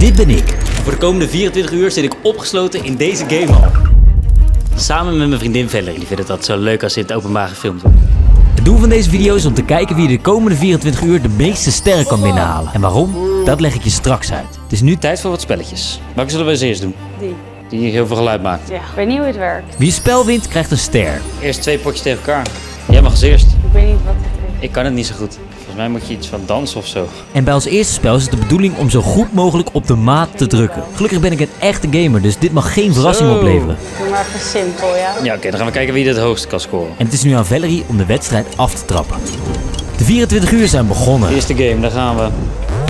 Dit ben ik. Voor de komende 24 uur zit ik opgesloten in deze gamehal. Samen met mijn vriendin Valerie. Die vindt het altijd zo leuk als ze in het openbaar gefilmd wordt. Het doel van deze video is om te kijken wie de komende 24 uur de meeste sterren kan binnenhalen. En waarom? Dat leg ik je straks uit. Het is nu tijd voor wat spelletjes. Welke zullen we als eerst doen? Die heel veel geluid maakt. Ja, ik weet niet hoe het werkt. Wie een spel wint, krijgt een ster. Eerst 2 potjes tegen elkaar. Jij mag als eerst. Ik weet niet wat het is. Ik kan het niet zo goed. Volgens mij moet je iets van dansen of zo. En bij ons eerste spel is het de bedoeling om zo goed mogelijk op de maat te drukken. Gelukkig ben ik een echte gamer, dus dit mag geen verrassing Zo. opleveren. Doe maar even simpel, ja? Ja, oké, dan gaan we kijken wie het hoogst kan scoren. En het is nu aan Valerie om de wedstrijd af te trappen. De 24 uur zijn begonnen. Eerste game, daar gaan we.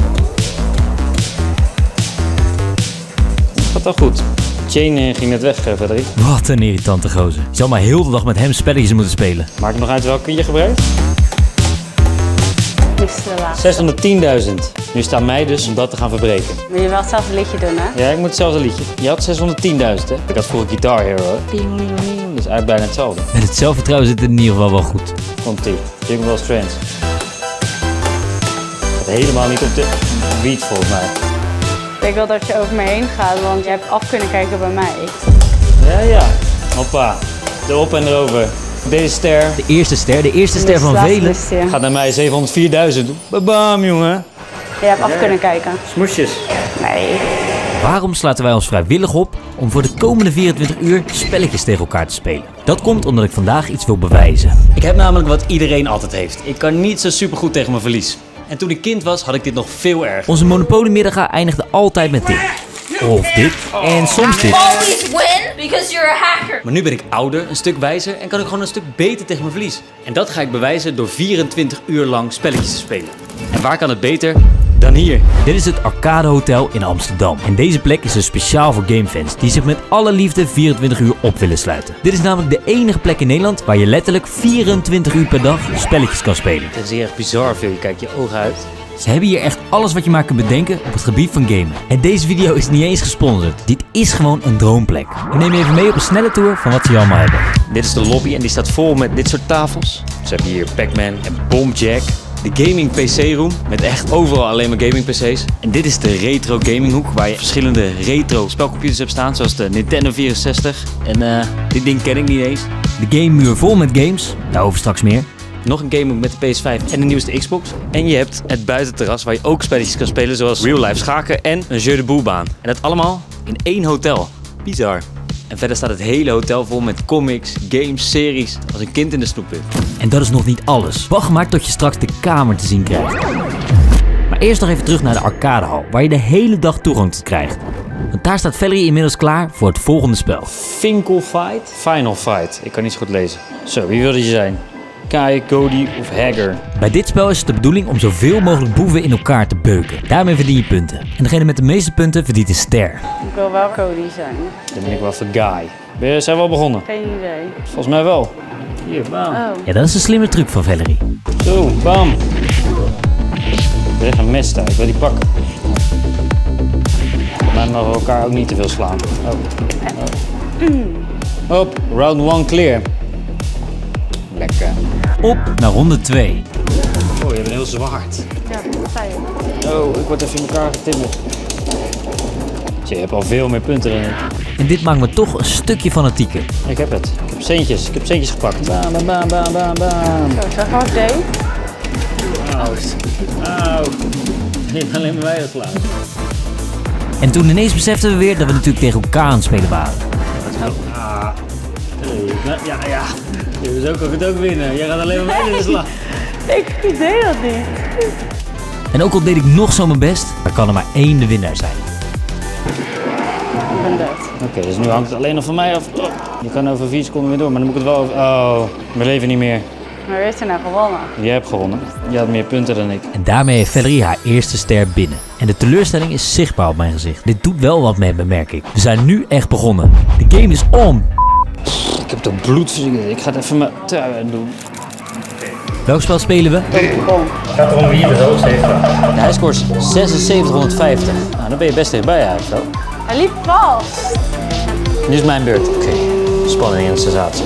Gaat al goed. Chain ging net weg, Valerie. Wat een irritante gozer. Je zal maar heel de dag met hem spelletjes moeten spelen. Maakt het nog uit welke je gebruikt? Miste de laatste. 610.000. Nu staat mij dus om dat te gaan verbreken. Wil je wel hetzelfde liedje doen, hè? Ja, ik moet hetzelfde liedje. Je had 610.000, hè? Ik had vroeger Guitar Hero. Dus eigenlijk bijna hetzelfde. Met het zelfvertrouwen zit het in ieder geval wel goed. Komt-ie. Jingle Bells Friends. Gaat helemaal niet op de beat volgens mij. Ik denk wel dat je over me heen gaat, want je hebt af kunnen kijken bij mij. Ja. Hoppa. Erop en erover. Deze ster De eerste ster van velen. gaat naar mij 704.000. Bam, jongen. Je hebt af kunnen kijken. Smoesjes. Nee. Waarom sluiten wij ons vrijwillig op om voor de komende 24 uur spelletjes tegen elkaar te spelen? Dat komt omdat ik vandaag iets wil bewijzen. Ik heb namelijk wat iedereen altijd heeft. Ik kan niet zo supergoed tegen mijn verlies. En toen ik kind was, had ik dit nog veel erger. Onze Monopoly-middag eindigde altijd met dit. Of dit. En soms dit. Always win because you're a hacker. Maar nu ben ik ouder, een stuk wijzer en kan ik gewoon een stuk beter tegen mijn verlies. En dat ga ik bewijzen door 24 uur lang spelletjes te spelen. En waar kan het beter dan hier? Dit is het Arcade Hotel in Amsterdam. En deze plek is dus speciaal voor gamefans die zich met alle liefde 24 uur op willen sluiten. Dit is namelijk de enige plek in Nederland waar je letterlijk 24 uur per dag spelletjes kan spelen. Het is hier echt bizar veel. Je kijkt je ogen uit. Ze hebben hier echt alles wat je maar kunt bedenken op het gebied van gamen. En deze video is niet eens gesponsord. Dit is gewoon een droomplek. Ik neem je even mee op een snelle tour van wat ze hier allemaal hebben. Dit is de lobby en die staat vol met dit soort tafels. Ze hebben hier Pac-Man en Bombjack. De gaming PC room met echt overal alleen maar gaming PC's. En dit is de retro gaming hoek waar je verschillende retro spelcomputers hebt staan. Zoals de Nintendo 64. En dit ding ken ik niet eens. De game muur vol met games. Daarover straks meer. Nog een gaming met de PS5 en de nieuwste Xbox. En je hebt het buitenterras waar je ook spelletjes kan spelen zoals real life schaken en een jeu de boel baan. En dat allemaal in één hotel. Bizar. En verder staat het hele hotel vol met comics, games, series. Als een kind in de snoepput. En dat is nog niet alles. Wacht maar tot je straks de kamer te zien krijgt. Maar eerst nog even terug naar de arcadehal, waar je de hele dag toegang tot krijgt. Want daar staat Valerie inmiddels klaar voor het volgende spel. Finkel Fight? Final Fight. Ik kan niet zo goed lezen. Zo, wie wil dat je zijn? Kai, Cody of Hagger? Bij dit spel is het de bedoeling om zoveel mogelijk boeven in elkaar te beuken. Daarmee verdien je punten. En degene met de meeste punten verdient een ster. Ik wil wel Cody zijn. Dan ben ik wel voor Guy. Zijn we al begonnen? Geen idee. Volgens mij wel. Hier, bam. Oh. Ja, dat is een slimme truc van Valerie. Zo, bam. Er is een mes daar, ik wil die pakken. Maar mogen we elkaar ook niet te veel slaan. Oh. Hop, round 1 clear. Lekker. Op naar ronde 2. Oh, je bent heel zwaard. Ja, dat zei je. Oh, ik word even in elkaar getimmerd. Je hebt al veel meer punten dan ik. En dit maakt me toch een stukje fanatieker. Ik heb het. Ik heb centjes gepakt. Bam, bam, bam, bam, bam, bam. Zo, zeg maar wat ik deed. Auw. Je hebt alleen maar mij geslagen. En toen ineens beseften we weer dat we natuurlijk tegen elkaar aan het spelen waren. Ja. Je kunt ook winnen. Jij gaat alleen maar mij in de slag. Ik deed dat niet. En ook al deed ik nog zo mijn best, dan kan er maar één de winnaar zijn. Ik ben dood. Oké, dus nu hangt het alleen nog van mij af. Oh, je kan over 4 seconden weer door, maar dan moet ik het wel over... Oh, we leven niet meer. Maar wie heeft er nou gewonnen? Jij hebt gewonnen. Je had meer punten dan ik. En daarmee heeft Valerie haar eerste ster binnen. En de teleurstelling is zichtbaar op mijn gezicht. Dit doet wel wat met me, merk ik. We zijn nu echt begonnen. De game is om. Ik heb toch bloed. Ik ga het even mijn trui doen. Welk spel spelen we? Gaat erom wie het hoogste heeft. Hij scoort 7650. Nou, dan ben je best dichtbij eigenlijk. Hij liep vast. Nu is mijn beurt. Oké. Spanning en sensatie.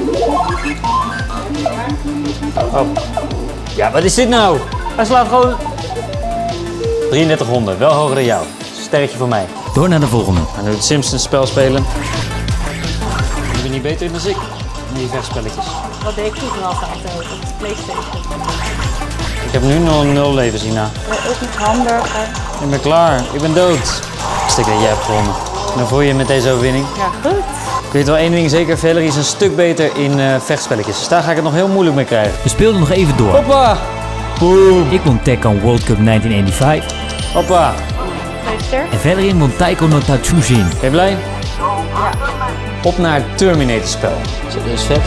Oh. Ja, wat is dit nou? Hij slaat gewoon 3300, wel hoger dan jou. sterretje voor mij. Door naar de volgende. We gaan nu het Simpsons spel spelen. Je bent niet beter dan ik. In die vechtspelletjes. Wat deed ik vroeger altijd op de PlayStation? Ik heb nu nog 0 levens hierna. Ook iets hamburger. Ik ben klaar. Ik ben dood. Stik dat jij hebt gewonnen. En dan voel je met deze overwinning. Ja, goed. Ik weet wel één ding zeker, Valerie is een stuk beter in vechtspelletjes. Dus daar ga ik het nog heel moeilijk mee krijgen. We speelden nog even door. Hoppa! Boom! Ik won Tekken World Cup 1985. Hoppa! Meester. En Valerie won Taiko no Tatsujin. Ben je blij? Op naar het Terminator spel. Zo, dit is vet.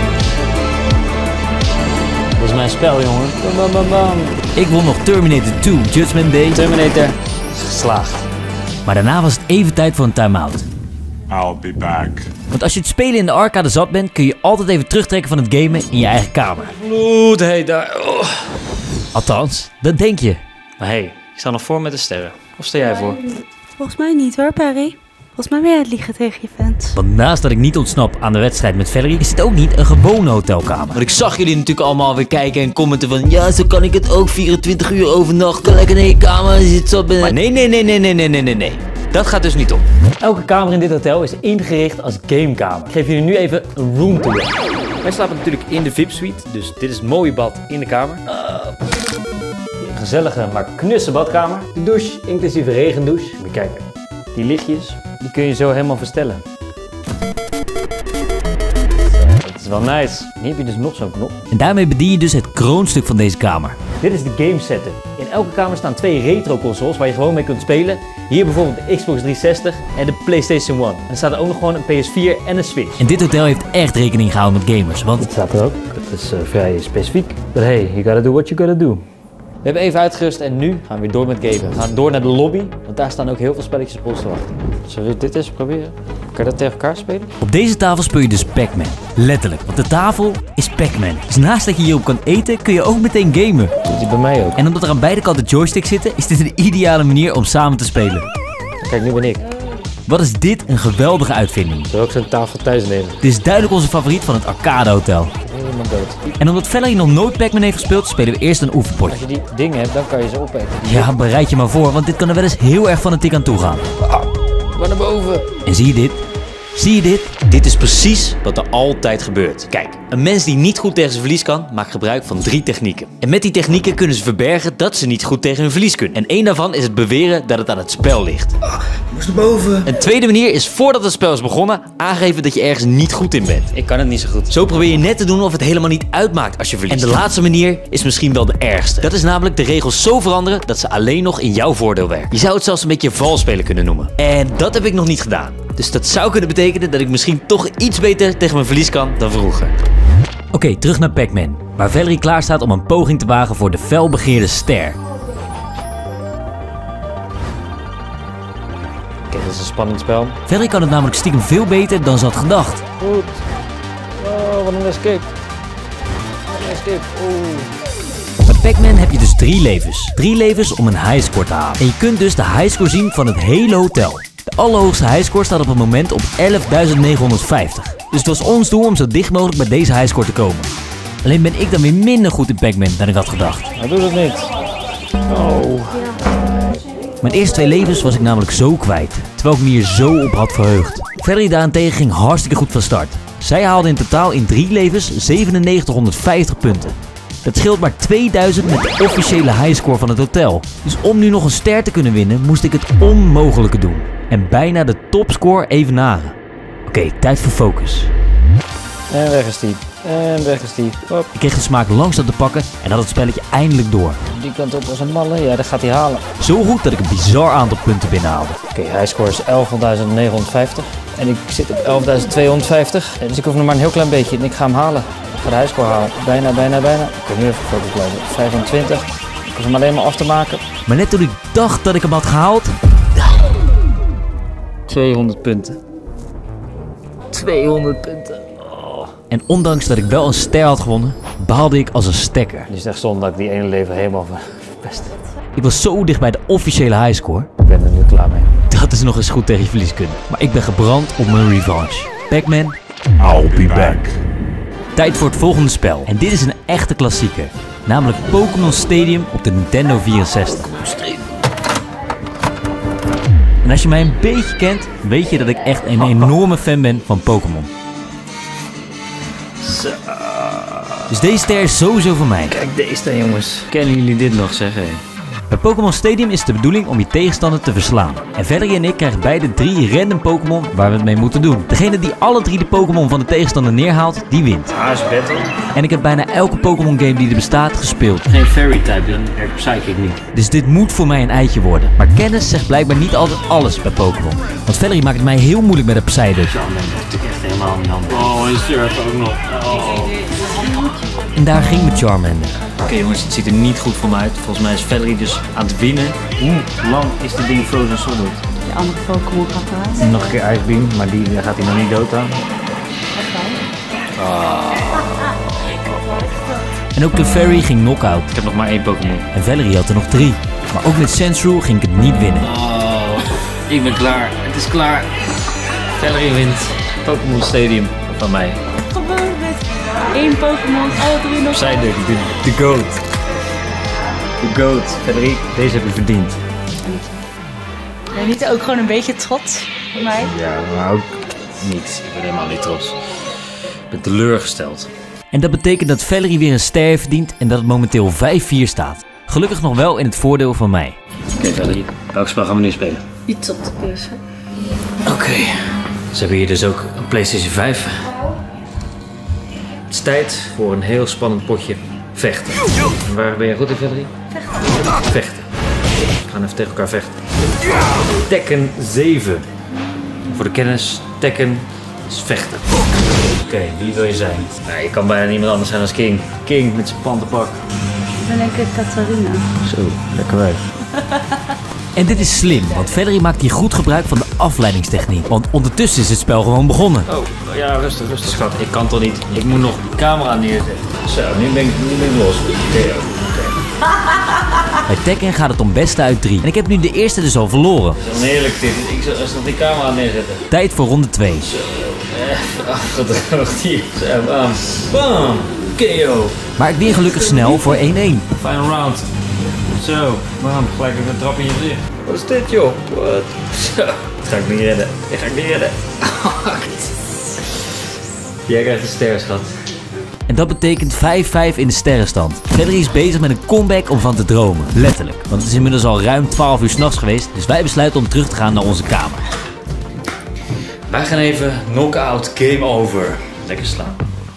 Dat is mijn spel, jongen. Bam, bam, bam, bam. Ik won nog Terminator 2 Judgment Day. Terminator geslaagd. Maar daarna was het even tijd voor een time-out. I'll be back. Want als je het spelen in de arcade zat bent, kun je altijd even terugtrekken van het gamen in je eigen kamer. Bloedheet daar. Oh. Althans, dat denk je. Maar hey, ik sta nog voor met de sterren. Of sta jij voor? Volgens mij niet hoor, Perry. Volgens mij ben jij het liegen tegen je fans. Want naast dat ik niet ontsnap aan de wedstrijd met Valerie, is dit ook niet een gewone hotelkamer. Want ik zag jullie natuurlijk allemaal weer kijken en commenten van ja, zo kan ik het ook 24 uur overnachten. Lekker in je kamer, je zit zo binnen. Maar nee. Dat gaat dus niet om. Elke kamer in dit hotel is ingericht als gamekamer. Ik geef jullie nu even een room tour. Wij slapen natuurlijk in de VIP-suite, dus dit is het mooie bad in de kamer. Een gezellige, maar knusse badkamer. De douche, inclusief regendouche. Moet je kijken, die lichtjes, die kun je zo helemaal verstellen. Dat is wel nice. Hier heb je dus nog zo'n knop. En daarmee bedien je dus het kroonstuk van deze kamer. Dit is de game setup. In elke kamer staan 2 retro consoles waar je gewoon mee kunt spelen. Hier bijvoorbeeld de Xbox 360 en de PlayStation 1. En er staat er ook nog gewoon een PS4 en een Switch. En dit hotel heeft echt rekening gehouden met gamers, want Dat staat er ook. Dat is vrij specifiek. But hey, you gotta do what you gotta do. We hebben even uitgerust en nu gaan we weer door met gamen. We gaan door naar de lobby, want daar staan ook heel veel spelletjes op ons te wachten. Zullen we dit eens proberen? Kan je dat tegen elkaar spelen? op deze tafel speel je dus Pac-Man. Letterlijk, want de tafel is Pac-Man. Dus naast dat je hierop kan eten, kun je ook meteen gamen. Dat is bij mij ook. En omdat er aan beide kanten joysticks zitten, is dit een ideale manier om samen te spelen. Kijk, nu ben ik. Wat is dit een geweldige uitvinding. Zou ook zo'n tafel thuis nemen? Dit is duidelijk onze favoriet van het Arcade Hotel. Helemaal dood. En omdat Valerie nog nooit Pac-Man heeft gespeeld, spelen we eerst een oefenpotje. Als je die dingen hebt, dan kan je ze opeten. Ja, bereid je maar voor, want dit kan er wel eens heel erg fanatiek aan toe gaan. Maar naar boven. En zie je dit? Zie je dit? Dit is precies wat er altijd gebeurt. Kijk, een mens die niet goed tegen zijn verlies kan, maakt gebruik van 3 technieken. En met die technieken kunnen ze verbergen dat ze niet goed tegen hun verlies kunnen. En één daarvan is het beweren dat het aan het spel ligt. Moest naar boven. Een tweede manier is voordat het spel is begonnen, aangeven dat je ergens niet goed in bent. Ik kan het niet zo goed. Zo probeer je net te doen of het helemaal niet uitmaakt als je verliest. En de laatste manier is misschien wel de ergste. Dat is namelijk de regels zo veranderen dat ze alleen nog in jouw voordeel werken. Je zou het zelfs een beetje valspelen kunnen noemen. En dat heb ik nog niet gedaan. Dus dat zou kunnen betekenen dat ik misschien toch iets beter tegen mijn verlies kan dan vroeger. Oké, terug naar Pac-Man, waar Valerie klaar staat om een poging te wagen voor de felbegeerde ster. Kijk, dat is een spannend spel. Valerie kan het namelijk stiekem veel beter dan ze had gedacht. Goed. Oh, wat een escape. Wat een escape. Oeh. Met Pac-Man heb je dus 3 levens. 3 levens om een highscore te halen. En je kunt dus de highscore zien van het hele hotel. De allerhoogste highscore staat op het moment op 11.950. Dus het was ons doel om zo dicht mogelijk bij deze highscore te komen. Alleen ben ik dan weer minder goed in Pac-Man dan ik had gedacht. Hij doet het niet. Oh. Mijn eerste 2 levens was ik namelijk zo kwijt, terwijl ik me hier zo op had verheugd. Valerie daarentegen ging hartstikke goed van start. Zij haalde in totaal in 3 levens 9750 punten. Dat scheelt maar 2000 met de officiële highscore van het hotel. Dus om nu nog een ster te kunnen winnen, moest ik het onmogelijke doen. En bijna de topscore evenaren. Oké, tijd voor focus. En weg is die. En weg is die. Hop. Ik kreeg de smaak langzaam te pakken en had het spelletje eindelijk door. Die kant op als een malle. Ja, dat gaat hij halen. Zo goed dat ik een bizar aantal punten binnenhaalde. Oké, hij score is 11.950. En ik zit op 11.250. Dus ik hoef nog maar een heel klein beetje. En ik ga hem halen. Ik ga de highscore halen. Bijna. Ik kan nu even focus blijven. 25. Ik hoef hem alleen maar af te maken. Maar net toen ik dacht dat ik hem had gehaald... 200 punten. 200 punten. En ondanks dat ik wel een ster had gewonnen, baalde ik als een stekker. Het is echt zonde dat ik die ene leven helemaal verpest. Ik was zo dicht bij de officiële highscore. Ik ben er nu klaar mee. Dat is nog eens goed tegen je verlieskunde. Maar ik ben gebrand op mijn revanche. Pac-Man, I'll be back. tijd voor het volgende spel. En dit is een echte klassieker. Namelijk Pokémon Stadium op de Nintendo 64. En als je mij een beetje kent, weet je dat ik echt een enorme fan ben van Pokémon. Dus deze ster is sowieso voor mij. Kijk deze jongens. Kennen jullie dit nog, zeg hé? Bij Pokémon Stadium is het de bedoeling om je tegenstander te verslaan. En Valerie en ik krijgen beide 3 random Pokémon waar we het mee moeten doen. Degene die alle 3 de Pokémon van de tegenstander neerhaalt, die wint. Is battle. En ik heb bijna elke Pokémon game die er bestaat gespeeld. Geen fairy type, dan werkt Psychic niet. Dus dit moet voor mij een eitje worden. Maar kennis zegt blijkbaar niet altijd alles bij Pokémon. Want Valerie maakt het mij heel moeilijk met de Psyduck. Dat is natuurlijk echt helemaal niet handig. Oh, is Surf ook nog. Oh. En daar ging mijn Charmander. Oké jongens, het ziet er niet goed voor me uit. Volgens mij is Valerie dus aan het winnen. Hoe lang is dit ding Frozen Solid? De andere Pokémon gaat eruit. Nog een keer Ice Beam, maar die gaat hij nog niet dood aan. En ook de Fairy ging knock-out. Ik heb nog maar 1 Pokémon. En Valerie had er nog 3. Maar ook met Sandshrew ging ik het niet winnen. Oh, ik ben klaar. Het is klaar. Valerie wint. Pokémon Stadium van mij. Wat gebeurt met 1 Pokémon, alle 3 nog? Psyduck, de GOAT. De GOAT. Valerie, deze heb je verdiend. Ben je niet ook gewoon een beetje trots op mij? Ja, maar ook niet. Ik ben helemaal niet trots. Ik ben teleurgesteld. En dat betekent dat Valerie weer een ster heeft verdiend en dat het momenteel 5-4 staat. Gelukkig nog wel in het voordeel van mij. Oké, Valerie, welk spel gaan we nu spelen? Iets op de keuze. Oké. Ze hebben hier dus ook een PlayStation 5. Het is tijd voor een heel spannend potje vechten. En waar ben je goed in, Valerie? Vechten. We gaan even tegen elkaar vechten. Tekken 7. En voor de kennis, Tekken is vechten. Oké, wie wil je zijn? Nou, je kan bijna niemand anders zijn als King. King met zijn pantenpak. Ik ben denk ik Catharina. Zo, lekker wijf. En dit is slim, want Valerie maakt hier goed gebruik van de afleidingstechniek. Want ondertussen is het spel gewoon begonnen. Oh, ja, rustig, schat. Ik kan toch niet. Ik moet nog de camera neerzetten. Zo, nu ben ik los. Oké. Bij Tekken gaat het om beste uit 3. En ik heb nu de eerste dus al verloren. Dat is dan heerlijk dit. Ik zal nog die camera neerzetten. Tijd voor ronde 2. Zo, even afgedroogd hier. Zo, bam. Bam. KO. Maar ik win gelukkig snel voor 1-1. Final round. Zo, bam. Gelijk even een trap in je gezicht. Wat is dit, joh? Wat? Zo. Dat ga ik niet redden. Dat ga ik niet redden. Jij krijgt een ster, schat. En dat betekent 5-5 in de sterrenstand. Valerie is bezig met een comeback om van te dromen. Letterlijk. Want het is inmiddels al ruim 12 uur 's nachts geweest. Dus wij besluiten om terug te gaan naar onze kamer. Wij gaan even knockout game over. Lekker slaan.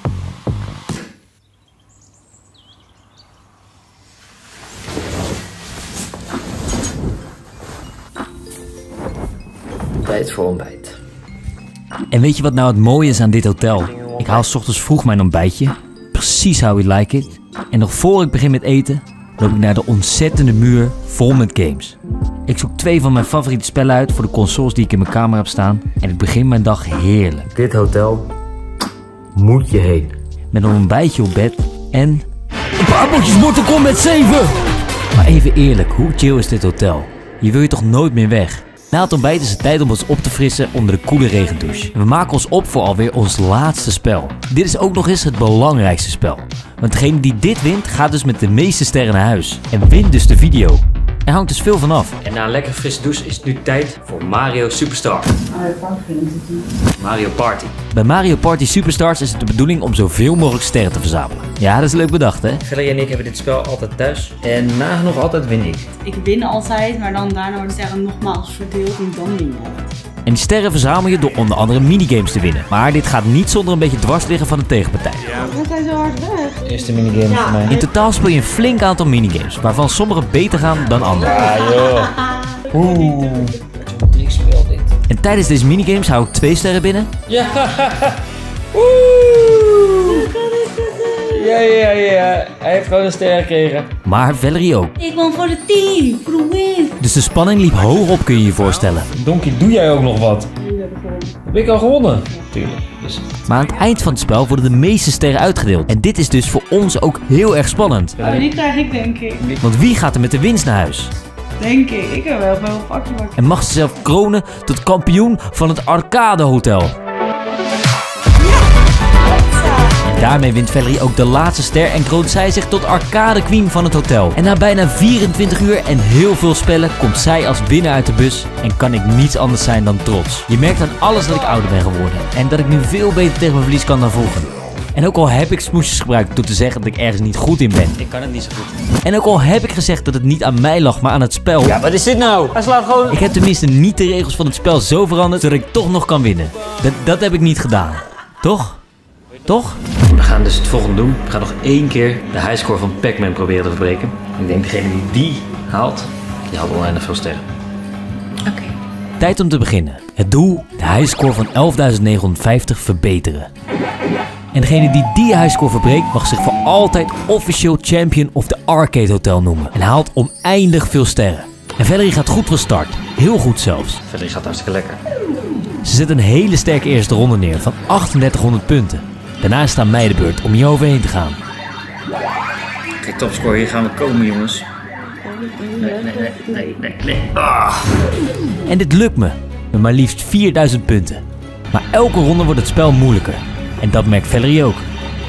Tijd voor ontbijt. En weet je wat nou het mooie is aan dit hotel? Ik haal 's ochtends vroeg mijn ontbijtje. Precies how we like it. En nog voor ik begin met eten, loop ik naar de ontzettende muur vol met games. Ik zoek 2 van mijn favoriete spellen uit voor de consoles die ik in mijn kamer heb staan. En ik begin mijn dag heerlijk. Dit hotel moet je heen. Met een ontbijtje op bed en een paar potjes Mortal Kombat 7! Maar even eerlijk, hoe chill is dit hotel? Hier wil je toch nooit meer weg? Na het ontbijt is het tijd om ons op te frissen onder de koele regendouche. We maken ons op voor alweer ons laatste spel. Dit is ook nog eens het belangrijkste spel. Want degene die dit wint, gaat dus met de meeste sterren naar huis. En wint dus de video. Er hangt dus veel van af. En na een lekker frisse douche is het nu tijd voor Mario Superstar. Mario Party. Bij Mario Party Superstars is het de bedoeling om zoveel mogelijk sterren te verzamelen. Ja, dat is leuk bedacht, hè? Valerie en ik hebben dit spel altijd thuis. En nagenoeg altijd win ik. Ik win altijd, maar dan daarna worden de sterren nogmaals verdeeld en dan win je. En die sterren verzamel je door onder andere minigames te winnen. Maar dit gaat niet zonder een beetje dwars liggen van de tegenpartij. Wat zijn zo hard weg? Eerste minigame voor mij. In totaal speel je een flink aantal minigames, waarvan sommige beter gaan dan andere. Ah joh. Oeh. Ik speel dit. En tijdens deze minigames hou ik 2 sterren binnen. Ja. Oeh. Ja. Hij heeft gewoon een ster gekregen. Maar Valerie ook. Ik won voor het team, voor de win. Dus de spanning liep hoog op, kun je je voorstellen. Donkey, doe jij ook nog wat? Heb ik al gewonnen? Tuurlijk. Dus. Maar aan het eind van het spel worden de meeste sterren uitgedeeld. En dit is dus voor ons ook heel erg spannend. Oh, die krijg ik denk ik. Want wie gaat er met de winst naar huis? Denk ik. Ik heb wel veel pakje. En mag zichzelf kronen tot kampioen van het Arcade Hotel. Daarmee wint Valerie ook de laatste ster en kroont zij zich tot arcade queen van het hotel. En na bijna 24 uur en heel veel spellen komt zij als winnaar uit de bus en kan ik niets anders zijn dan trots. Je merkt aan alles dat ik ouder ben geworden en dat ik nu veel beter tegen mijn verlies kan dan vroeger. En ook al heb ik smoesjes gebruikt door te zeggen dat ik ergens niet goed in ben. Ik kan het niet zo goed. En ook al heb ik gezegd dat het niet aan mij lag, maar aan het spel. Ja, wat is dit nou? Hij slaat gewoon... Ik heb tenminste niet de regels van het spel zo veranderd, zodat ik toch nog kan winnen. Dat heb ik niet gedaan. Toch? Toch? We gaan dus het volgende doen. We gaan nog 1 keer de highscore van Pac-Man proberen te verbreken. Ik denk degene die haalt, die haalt oneindig veel sterren. Oké. Tijd om te beginnen. Het doel, de highscore van 11.950 verbeteren. En degene die highscore verbreekt mag zich voor altijd official champion of the Arcade Hotel noemen. En haalt oneindig veel sterren. En Valerie gaat goed van start. Heel goed zelfs. Verder gaat hartstikke lekker. Ze zet een hele sterke eerste ronde neer van 3800 punten. Daarna is het aan mij de beurt om hier overheen te gaan. Kijk, topscore, hier gaan we komen, jongens. Nee. En dit lukt me. Met maar liefst 4000 punten. Maar elke ronde wordt het spel moeilijker. En dat merkt Valerie ook.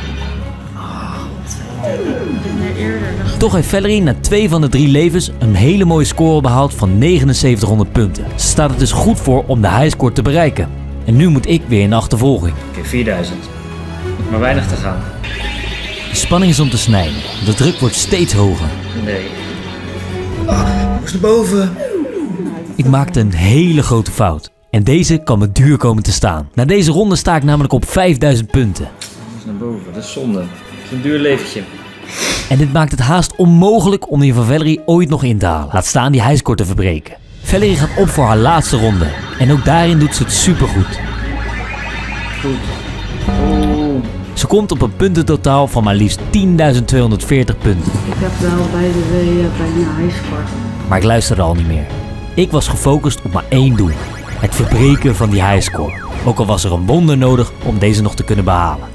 Toch heeft Valerie na 2 van de 3 levens een hele mooie score behaald van 7900 punten. Ze staat er dus goed voor om de highscore te bereiken. En nu moet ik weer in de achtervolging. Oké, 4000. Maar weinig te gaan. De spanning is om te snijden. De druk wordt steeds hoger. Nee. Moest naar boven. Ik maakte een hele grote fout. En deze kan me duur komen te staan. Na deze ronde sta ik namelijk op 5000 punten. Naar boven, dat is zonde. Dat is een duur leventje. En dit maakt het haast onmogelijk om die van Valerie ooit nog in te halen. Laat staan die highscore te verbreken. Valerie gaat op voor haar laatste ronde. En ook daarin doet ze het supergoed. Goed. Ze komt op een puntentotaal van maar liefst 10.240 punten. Ik heb wel bij de bijna highscore. Maar ik luisterde al niet meer. Ik was gefocust op maar één doel. Het verbreken van die highscore. Ook al was er een wonder nodig om deze nog te kunnen behalen.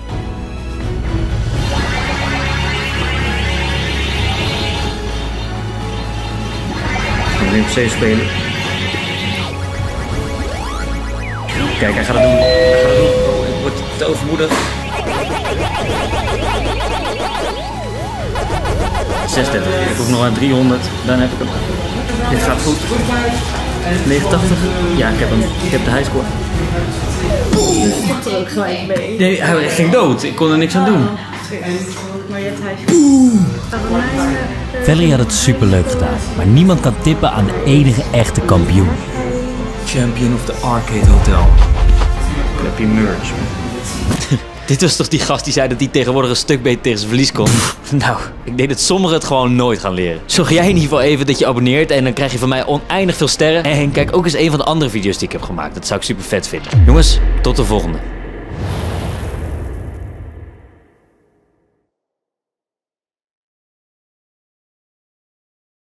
Ik ga nu op safe spelen. Kijk, hij gaat het doen. Oh, ik word te overmoedig. 36. Ik hoef nog aan 300. Dan heb ik hem. Dit gaat goed. 89. Ja, ik heb hem. Ik heb de highscore. Je stopt er ook gelijk mee. Nee, hij ging dood. Ik kon er niks aan doen. Maar je hebt highscore. Valerie had het superleuk gedaan. Maar niemand kan tippen aan de enige echte kampioen. Champion of the Arcade Hotel. Heb je merch? Dit was toch die gast die zei dat hij tegenwoordig een stuk beter tegen zijn verlies kon? Nou, ik denk dat sommigen het gewoon nooit gaan leren. Zorg jij in ieder geval even dat je abonneert en dan krijg je van mij oneindig veel sterren. En kijk ook eens een van de andere video's die ik heb gemaakt. Dat zou ik super vet vinden. Jongens, tot de volgende.